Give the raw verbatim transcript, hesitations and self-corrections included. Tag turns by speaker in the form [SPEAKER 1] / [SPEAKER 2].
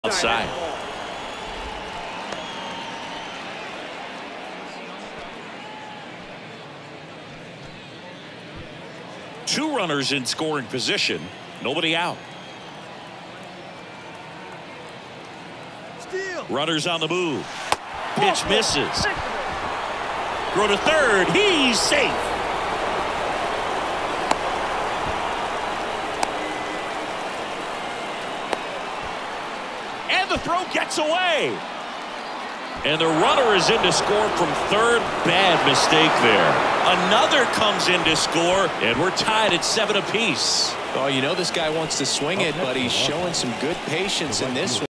[SPEAKER 1] outside. Two runners in scoring position, nobody out.
[SPEAKER 2] Steal.
[SPEAKER 1] Runners on the move. Pitch misses. Throw to third. He's safe. And the throw gets away. And the runner is in to score from third. Bad mistake there. Another comes in to score, and we're tied at seven apiece.
[SPEAKER 3] Oh, you know this guy wants to swing it, but he's showing some good patience in this one.